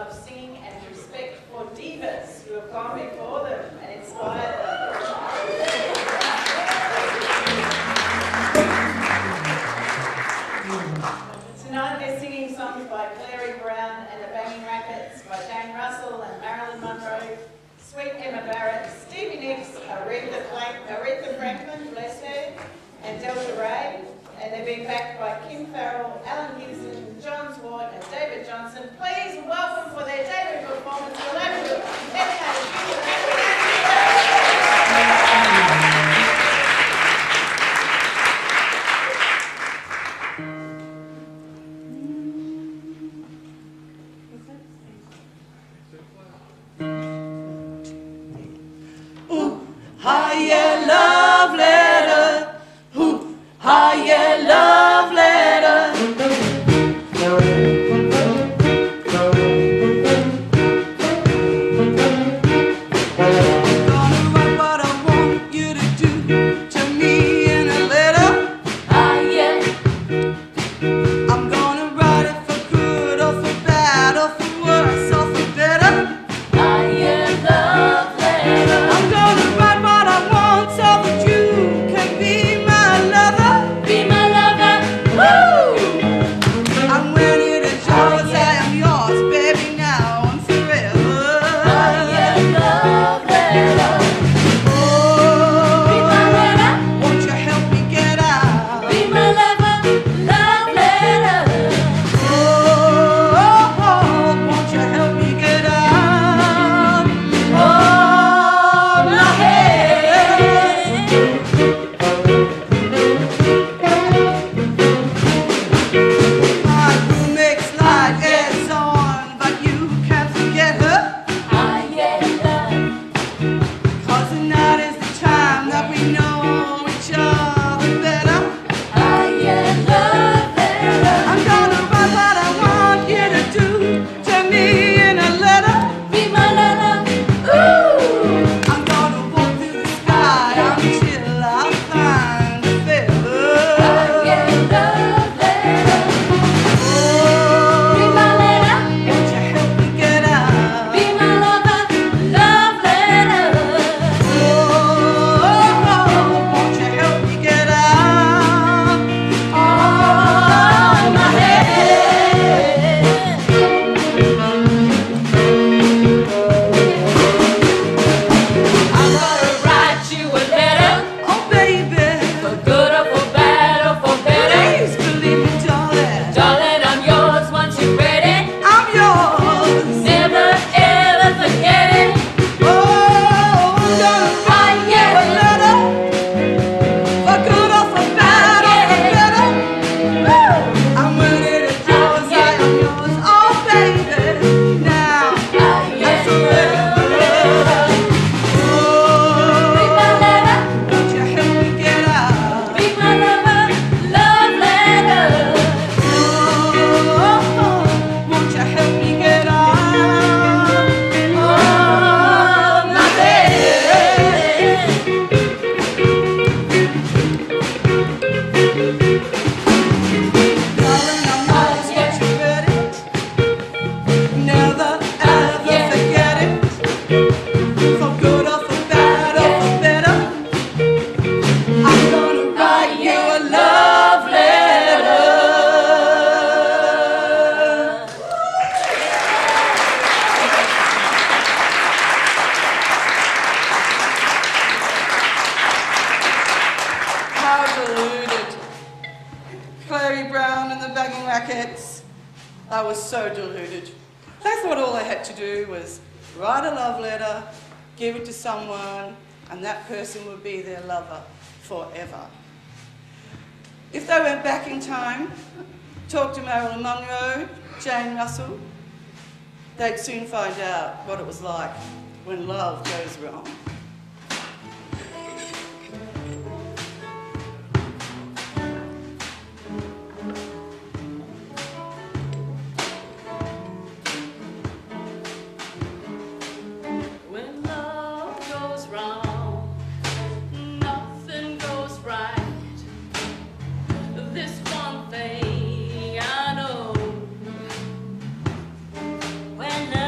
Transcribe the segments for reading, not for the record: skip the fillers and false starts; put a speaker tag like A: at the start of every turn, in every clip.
A: of singing and respect for divas who have gone before them and inspired them. Tonight they're singing songs by Clary Brown and the Banging Rackets, by Jane Russell and Marilyn Monroe, Sweet Emma Barrett, Stevie Nicks, Aretha Franklin, bless her, and Delta Ray. And they're being backed by Kim Farrell, Alan Gibson, John Swart, and David Johnson. Please welcome for their debut performance the Labrador
B: Ooh, hi, yeah, love letter. Ooh, hi, yeah, love letter. Gonna write what I want you to do to me in a letter.
C: Ah, yeah.
B: I'm gonna write it for good or for bad or for worse or for better.
C: Ah, yeah, love letter.
B: I'm gonna write what I want so that you can be my lover.
C: Be my lover. Woo!
B: And when it is yours, I am yours, baby, now and forever.
C: Ah, yeah, love letter.
B: Oh,
C: Be my letter.
B: won't you help me get out?
C: Be my lover. Love letter.
B: Oh, won't you help me get out?
C: Oh, my head.
B: My roommate's light is on, but you can't forget her.
C: Ah, yeah, love.
B: 'Cause tonight is the time that we know each other better.
C: Ah, yeah, love letter.
B: I'm gonna write what I want you to do to me in a letter.
C: Be my lover. Ooh.
B: I'm gonna walk through the sky until I find a feather.
C: Ah, yeah, love letter. Be
B: Oh,
C: my letter.
B: won't you help me get out?
C: Be my lover. Love letter.
B: Oh, won't you help me get out?
C: Oh, my head. I'm gonna write you a letter,
B: Oh, baby,
C: for good or for bad or for better.
B: please believe me, darling.
C: Darling, I'm yours once you've read it.
B: I'm yours.
C: Never ever forget it.
B: Oh, I'm gonna write you a letter, for good or for bad or for better. And when it is yours, I am yours. Oh, baby, now and forever.
C: Be my
B: Oh,
C: letter,
B: won't you help me get out?
C: be my lover, love letter.
B: Oh, won't you help me get out?
C: Oh, my head.
B: Darling, I'm not what you read it. Never ever forget it. For good or for bad or for better. I'm gonna write you a love letter. How deluded. Clary Brown and the Banging Rackets. I was so deluded. They thought all they had to do was write a love letter, give it to someone, and that person would be their lover forever. If they went back in time, talked to Marilyn Monroe, Jane Russell, they'd soon find out what it was like when love goes wrong.
C: When love goes wrong, nothing goes right. This one thing I know. When love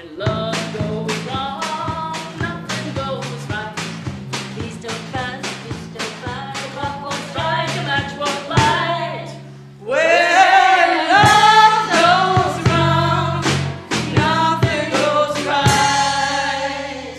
C: When love goes wrong, nothing goes right. Please don't fight, what won't strike a match won't light.
B: When love goes wrong, nothing goes right.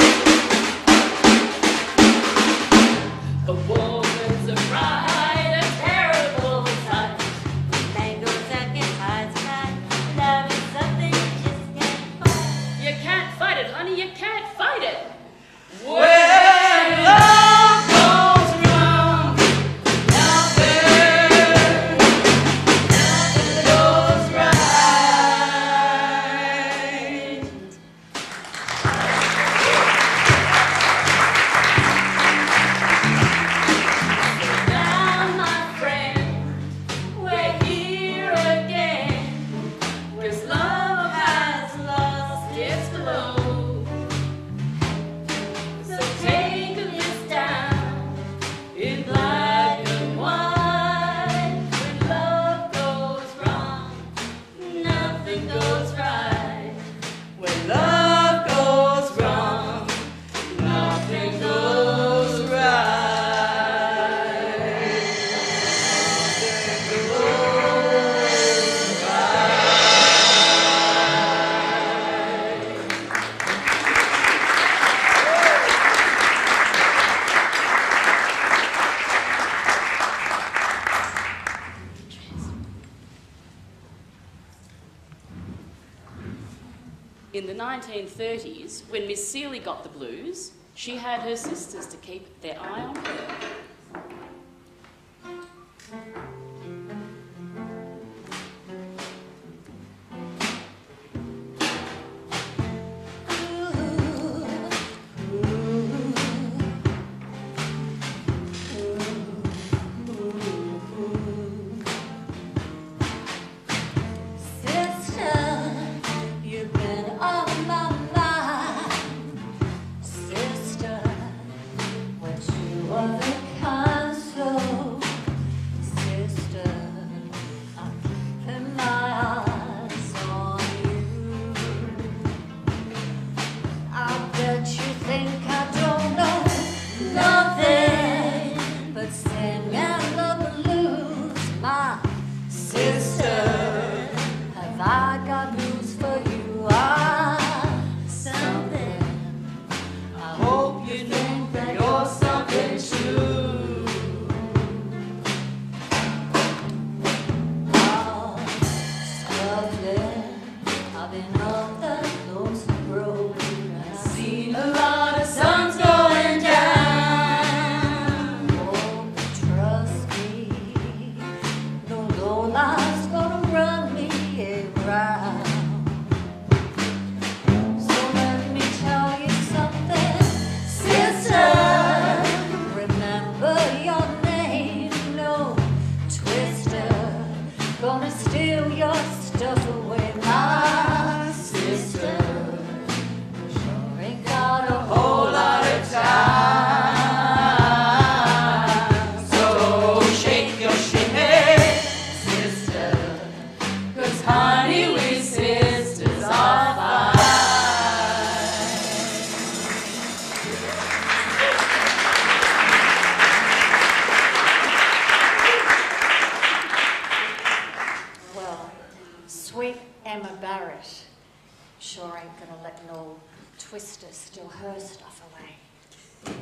C: A woman's a bride, a terrible sight.
D: Man goes out, gets high tonight. Love is something you just can't fight.
C: You can't fight it, honey, you can't fight it.
B: When love goes wrong, nothing goes right.
C: Now, my friend, we're here again. 'Cause love has lost its glow. So take this down in black and white. When love goes wrong, nothing goes right.
B: When love goes wrong, nothing goes right. Nothing goes
C: In the 1930s, when Miss Seeley got the blues, she had her sisters to keep their eye on her.
D: Sister, you've been on my mind. Sister, when you were the console. Sister, I'm keeping my eyes on you. I bet you think I don't know nothing but sing and the blues, my sister. Have I got news for you? Something. I hope you think that you're something too. Oh, struggling. I've been up the lonesome road. I've seen a lot of suns going down. Oh, trust me, no low life's gonna run me around. So let me tell you something, sister. Remember your name, no twister. Gonna steal your stuff away, my sister. Sure ain't got a whole lot of time.
B: So shake your shimmy,
D: Sister,
C: 'Cause honey, we sisters are fine.
D: well, sweet Emma Barrett sure ain't gonna let no twister steal her stuff away.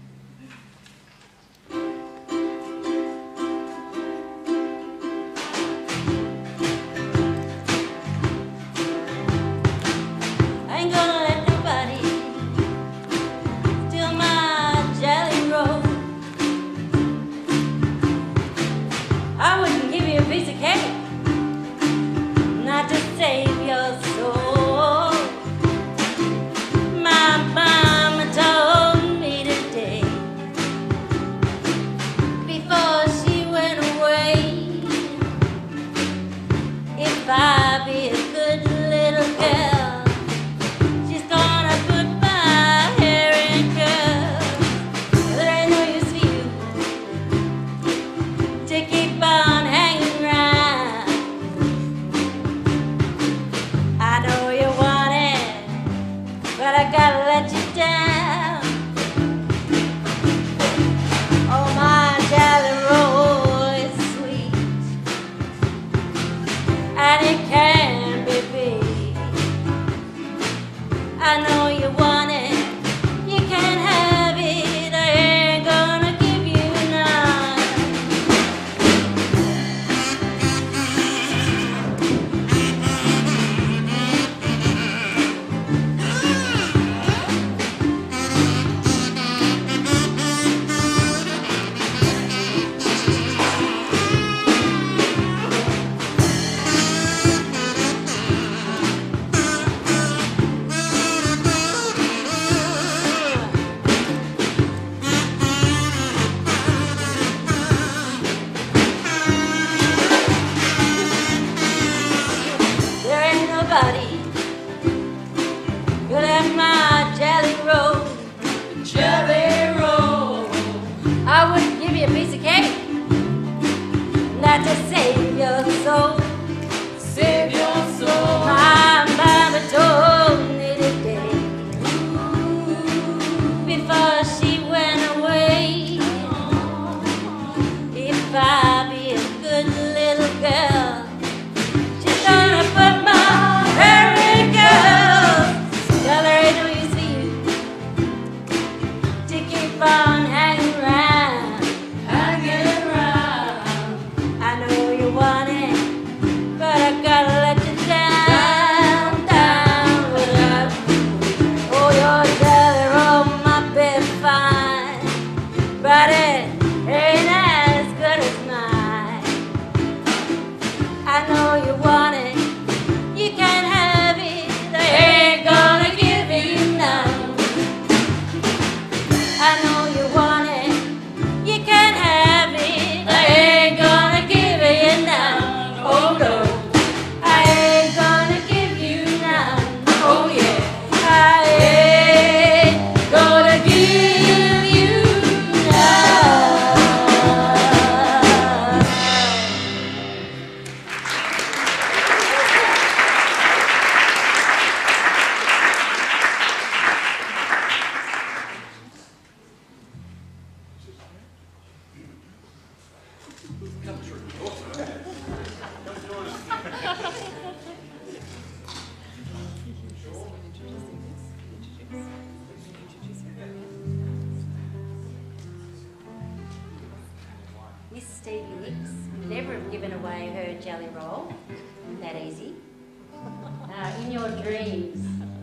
D: I ain't gonna let nobody steal my jelly roll. I wouldn't give you a piece of cake not to save your soul. My mama told me today
C: I gotta let you down. Oh, my jelly roll is sweet, and it can be beat. I know you want it, you can't have it. I ain't gonna give you none. There ain't nobody good at my jelly roll. Jelly roll. I wouldn't give you a piece of cake, not to save your soul. Save your soul. My mama told me today, before she went away, if I be a good little girl, she's gonna put my hair in curls. Tell her ain't no use for you to keep on hanging around, hanging around. I know you want it, but I gotta let you down, down without you. Oh, your jelly roll might be fine, but it ain't as good as mine. I know you want it, you can't have it. I ain't gonna give you none. I know you want it, you can't have it. I ain't gonna give you none. Oh no, I ain't gonna give you none. Oh yeah, I ain't gonna give you none. Miss Stevie Nicks would never have given away her jelly roll that easy. In your dreams.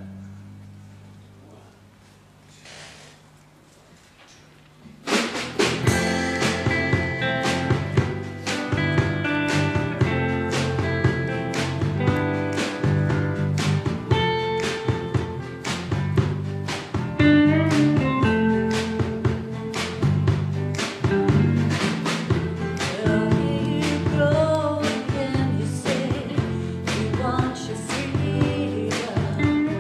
C: Well, here you go again, you say you want your freedom.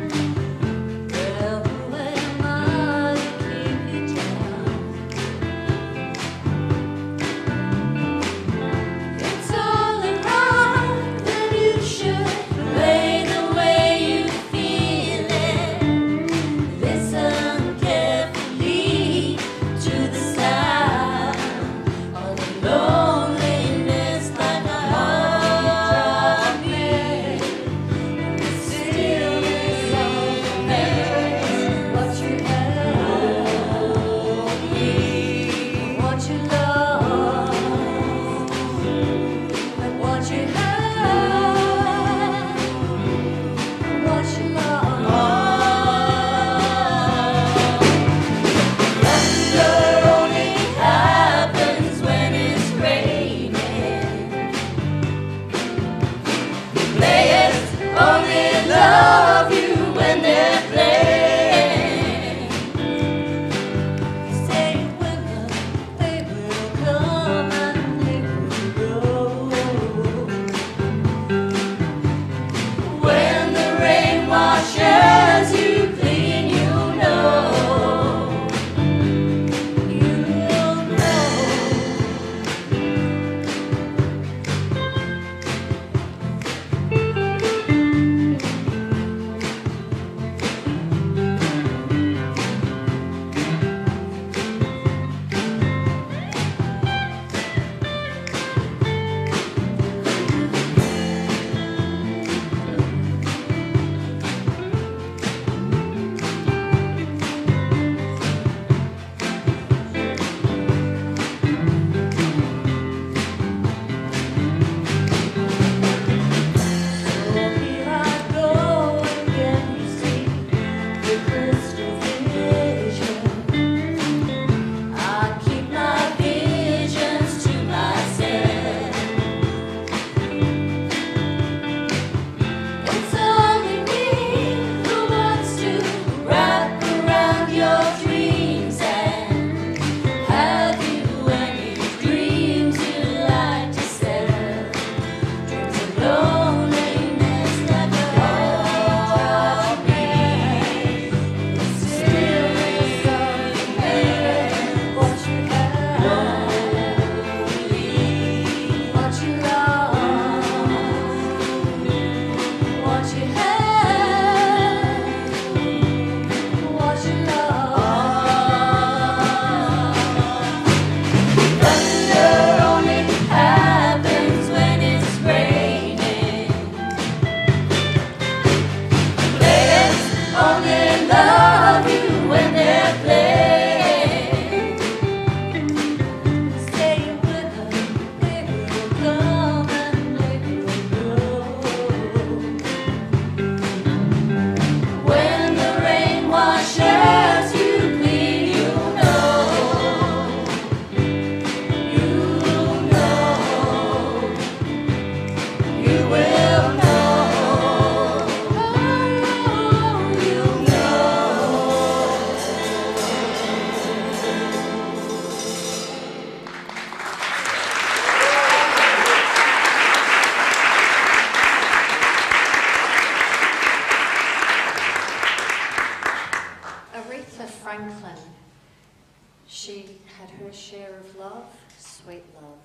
D: Franklin. She had her share of love, sweet love.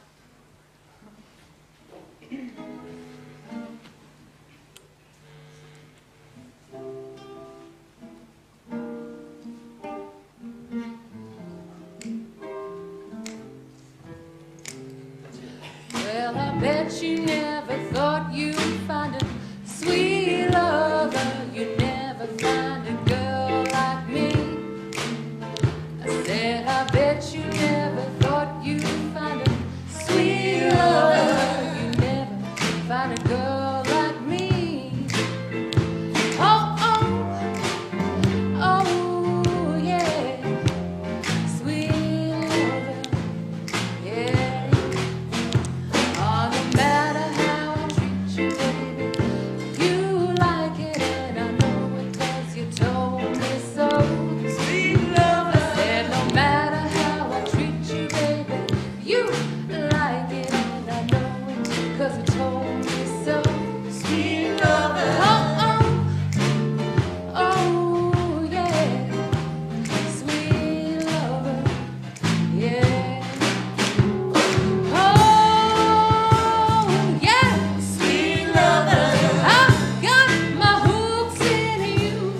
C: Well, I bet you never thought you'd find a sweet lover. You never find a girl like me. I said, I bet you never thought you'd find a sweet lover. You never find a girl like me. Oh, oh, oh, yeah, sweet lover, yeah. Oh, no matter how I treat you, baby, you like it, and I know it 'cause you told me so.
B: Sweet lover.
C: I said, no matter how I treat you, baby, you like it, and I know it 'cause you told me so.
B: Sweet lover.
C: Oh, oh, oh, yeah, sweet lover, yeah. Oh, yeah,
B: Sweet lover.
C: I've got my hooks in you.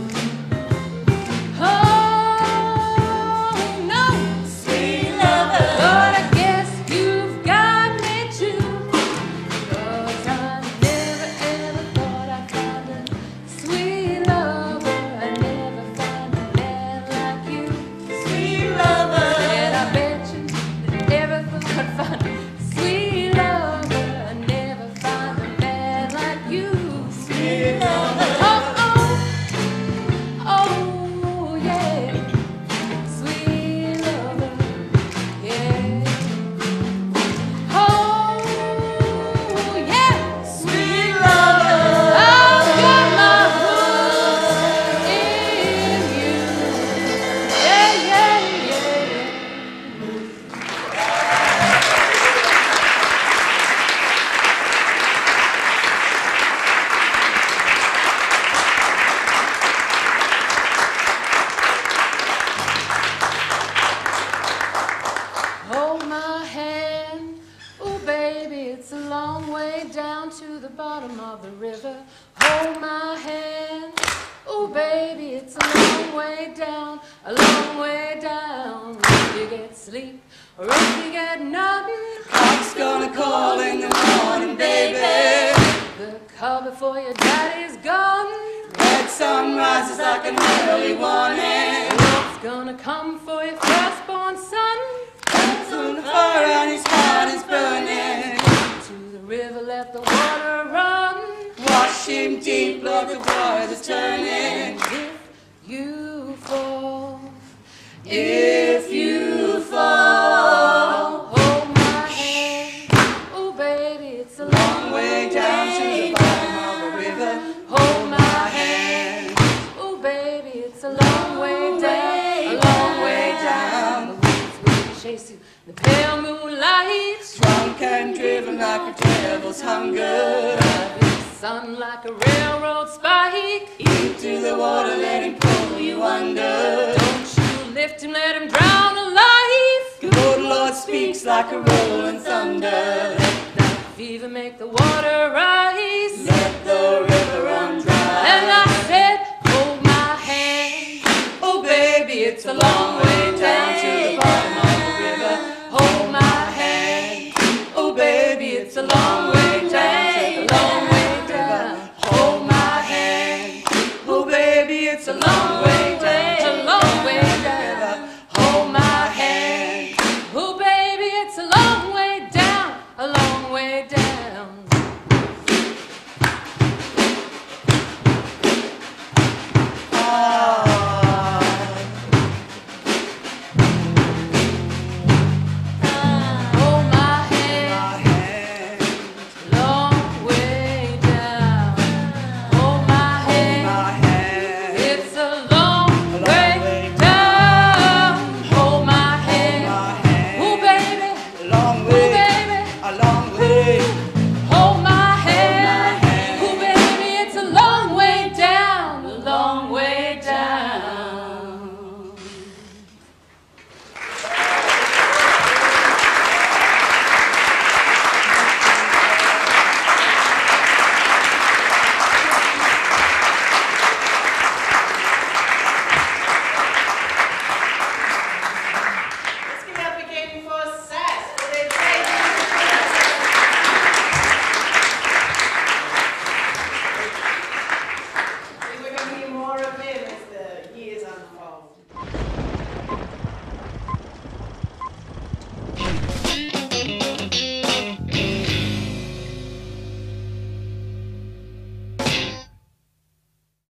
C: Oh, no,
B: Sweet lover.
C: but I guess you've got me too. 'Cause I never ever thought I'd find a sweet lover. I never find a man like you.
B: Sweet lover.
C: And I bet you never thought I'd find a sweet lover. I never find a man like you.
B: Sweet lover.
C: Oh, oh, oh, yeah, sweet lover, yeah. Oh, yeah,
B: Sweet lover.
C: I've got my hooks in you, yeah, yeah, yeah. Hold my hand, oh baby, it's a long way down to the bottom of the river. Hold my hand, oh baby, it's a long way down, a long way down. If you get sleep or if you get nothing,
B: Cock's gonna call in the morning, baby.
C: the call before your daddy's gone.
B: Red sun rises like an early warning.
C: What's gonna come for your firstborn son?
B: Hands on the fire and his heart is burning.
C: To the river, let the water run.
B: Wash him deep like the water's turning.
C: If you fall,
B: If you fall,
C: hold my hand. Oh, baby, it's a
B: long way down to the bottom of the river.
C: Hold my
B: hand.
C: Oh, baby, it's a long way down, a long way down. The winds will chase you, the pale moonlight.
B: Drunk and driven like a devil's hunger.
C: The sun like a railroad spike.
B: Into the water, let him pull you under.
C: Don't you lift him, let him drown alive.
B: The Lord speaks like a rolling thunder.
C: That fever make the water rise.
B: Let the river run dry.
C: And I said, hold my hand.
B: Oh baby, it's a long way down to the bottom of the river.
C: Hold my hand.
B: Oh baby, it's a long way down to the
C: long way
B: river.
C: down.
B: Hold my hand. Oh baby, it's a long way